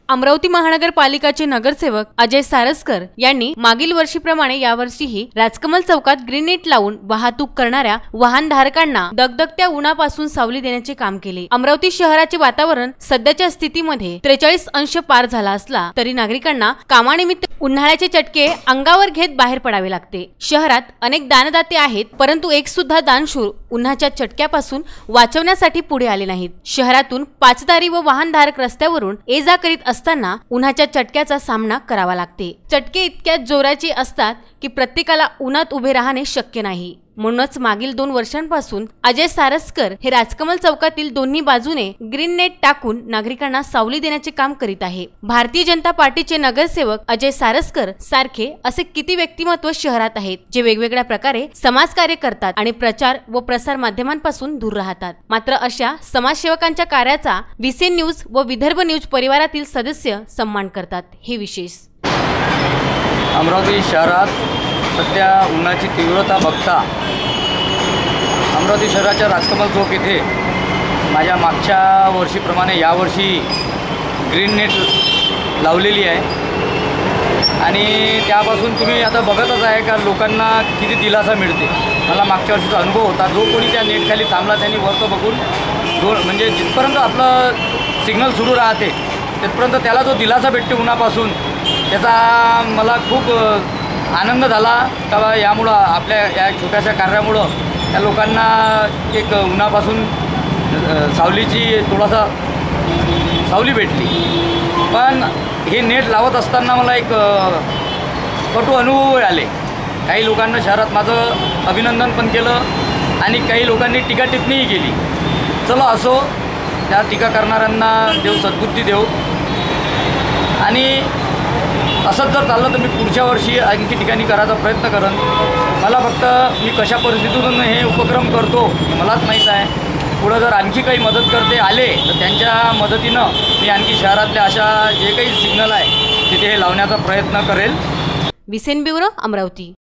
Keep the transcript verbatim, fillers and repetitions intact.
अमरावती महानगरपालिकाचे नगरसेवक अजय सारस्कर यांनी मागील वर्षीप्रमाणे यावर्षीही राजकमल चौकात ग्रीन नेट लावून वाहतूक करणाऱ्या वाहनधारकांना दगदगत्या उन्हापासून सावली देण्याचे काम केले। अमरावती शहराचे वातावरण सध्याच्या स्थितीमध्ये त्रेचाळीस अंश पार झाला असला तरी नागरिकांना कामानिमित्त उन्हाळ्याचे चटके अंगावर घेत बाहेर पडावे लागते। शहरात अनेक दानदाते आहेत, परंतु एक सुद्धा दानशूर उन्हाच्या चटक्यापासून वाचवण्यासाठी पुढे आले नाहीत। शहरातून पाचदारी व वाहनधारक रस्त्यावरून ये जा करीत असताना उन्हाच्या चटक्याचा सामना करावा लागते। चटके इतक्या जोराचे असतात की प्रत्येकाला उन्हात उभे राहणे शक्य नाही। म्हणूनच मागील दोन वर्षांपासून अजय सारस्कर हे राजकमल चौकातील दोन्ही बाजूने ग्रीन नेट टाकून नागरिकांना सावली देण्याचे काम करीत आहे। भारतीय जनता पार्टीचे नगरसेवक अजय सारस्कर सारखे असे किती व्यक्तिमत्व शहरात आहेत जे वेगवेगळ्या प्रकारे समाजकार्य करतात आणि प्रचार व प्रसार माध्यमांपासून दूर राहतात। मात्र अशा समाजसेवकांच्या कार्याचा विसेन न्यूज व विदर्भ न्यूज परिवारातील सदस्य सन्मान करतात। हे विशेष अमरावती शहरात सध्या उन्हाची तीव्रता बघता अमरावती शहराच्या राजकमल चौक येथे माझ्या मागच्या वर्षीप्रमाणे यावर्षी ग्रीन नेट लावलेली आहे आणि त्यापासून तुम्ही आता बघतच आहे का लोकांना किती दिलासा मिळते। मला मागच्या वर्षीचा अनुभव होता, जो कोणी त्या नेटखाली थांबला त्यांनी वरतं बघून जो म्हणजे जिथपर्यंत आपलं सिग्नल सुरू राहते तिथपर्यंत त्याला जो दिलासा भेटते उन्हापासून, त्याचा मला खूप आनंद झाला का यामुळं आपल्या या छोट्याशा कार्यामुळं त्या लोकांना एक उन्हापासून सावलीची थोडासा सावली भेटली। पण हे नेट लावत असताना मला एक कटू अनुभव आले। काही लोकांना शहरात माझं अभिनंदन पण केलं आणि काही लोकांनी टीका टिप्पणीही केली। चला असो, त्या टीका करणाऱ्यांना देव सद्बुद्धी देव आणि असंच जर चाललं तर मी पुढच्या वर्षी आणखी ठिकाणी करायचा प्रयत्न करेन। मला फक्त मी कशा परिस्थितीतून हे उपक्रम करतो मलाच माहीत आहे। पुढं जर आणखी काही मदत करते आले तर त्यांच्या मदतीनं मी आणखी शहरातल्या अशा जे काही सिग्नल आहे तिथे हे लावण्याचा प्रयत्न करेल। विसेन ब्युरो, अमरावती।